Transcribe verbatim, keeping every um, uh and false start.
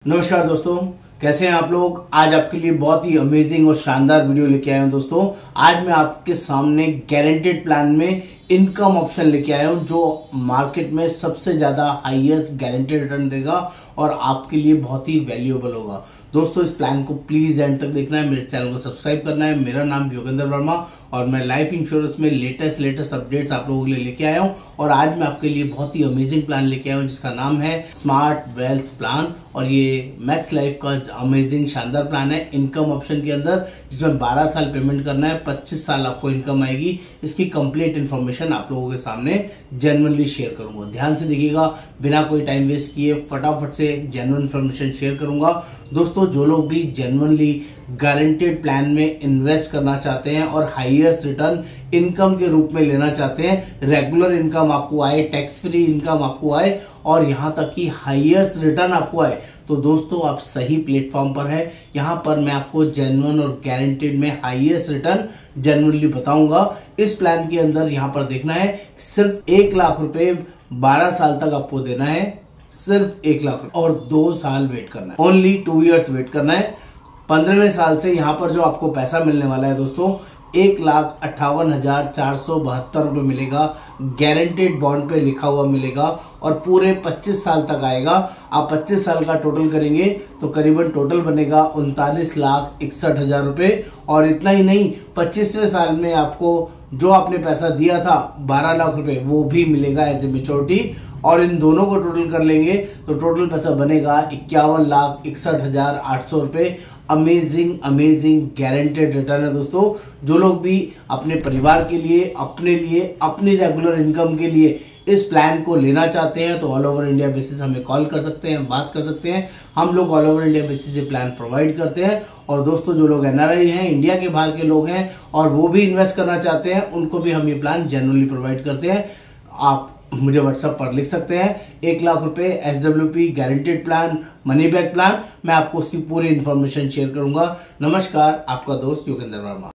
नमस्कार दोस्तों, कैसे हैं आप लोग। आज आपके लिए बहुत ही अमेजिंग और शानदार वीडियो लेके आया हूं दोस्तों। आज मैं आपके सामने गारंटेड प्लान में इनकम ऑप्शन लेके आया हूं जो मार्केट में सबसे ज्यादा हाईएस्ट गारंटेड रिटर्न देगा और आपके लिए बहुत ही वैल्यूएबल होगा। दोस्तों इस प्लान को प्लीज एंड तक देखना है, मेरे चैनल को सब्सक्राइब करना है। मेरा नाम योगेंद्र वर्मा और मैं लाइफ इंश्योरेंस में लेटेस्ट लेटेस्ट अपडेट्स आप लोगों के लिए लेके आया हूं। और आज मैं आपके लिए बहुत ही अमेजिंग प्लान लेके आया हूं जिसका नाम है स्मार्ट वेल्थ प्लान। और ये मैक्स लाइफ का अमेजिंग शानदार प्लान है इनकम ऑप्शन के अंदर, जिसमें बारह साल पेमेंट करना है, पच्चीस साल आपको इनकम आएगी। इसकी कंप्लीट इन्फॉर्मेशन आप लोगों के सामने जेन्युइनली शेयर करूंगा। ध्यान से देखिएगा, बिना कोई टाइम वेस्ट किए फटाफट से जेन्युइन इन्फॉर्मेशन शेयर करूंगा। दोस्तों जो लोग भी जेन्युइनली गारंटेड प्लान में इन्वेस्ट करना चाहते हैं और हाईएस्ट रिटर्न इनकम के रूप में लेना चाहते हैं, रेगुलर इनकम आपको आए, टैक्स फ्री इनकम आपको आए और यहां तक कि हाईएस्ट रिटर्न आपको आए, तो दोस्तों आप सही प्लेटफॉर्म पर है। यहां पर मैं आपको जेन्युइन और गारंटेड में हाईएस्ट रिटर्न जेन्युइनली बताऊंगा। इस प्लान के अंदर यहां पर देखना है, सिर्फ एक लाख रुपए बारह साल तक आपको देना है, सिर्फ एक लाख रुपए और दो साल वेट करना है, ओनली टू इयर्स वेट करना है। पंद्रहवें साल से यहां पर जो आपको पैसा मिलने वाला है दोस्तों, एक लाख अट्ठावन हजार चार सौ बहत्तर रुपए मिलेगा, गारंटेड बॉन्ड पे लिखा हुआ मिलेगा और पूरे पच्चीस साल तक आएगा। आप पच्चीस साल का टोटल करेंगे तो करीबन टोटल बनेगा उनतालीस लाख इकसठ हजार रुपए। और इतना ही नहीं, पच्चीसवें साल में आपको जो आपने पैसा दिया था बारह लाख रुपए वो भी मिलेगा एज ए मेच्योरिटी। और इन दोनों को टोटल कर लेंगे तो टोटल पैसा बनेगा इक्यावन लाख इकसठ हजार आठ सौ रुपए। अमेजिंग अमेजिंग गारंटेड रिटर्न है दोस्तों। जो लोग भी अपने परिवार के लिए, अपने लिए, अपनी रेगुलर इनकम के लिए इस प्लान को लेना चाहते हैं तो ऑल ओवर इंडिया बेसिस हमें कॉल कर सकते हैं, बात कर सकते हैं। हम लोग ऑल ओवर इंडिया बेसिस ये प्लान प्रोवाइड करते हैं। और दोस्तों जो लोग एनआरआई हैं, इंडिया के बाहर के लोग हैं और वो भी इन्वेस्ट करना चाहते हैं, उनको भी हम ये प्लान जेन्युइनली प्रोवाइड करते हैं। आप मुझे व्हाट्सएप पर लिख सकते हैं, एक लाख रुपए SWP guaranteed plan, money back plan, मैं आपको उसकी पूरी इंफॉर्मेशन शेयर करूंगा। नमस्कार, आपका दोस्त योगेंद्र वर्मा।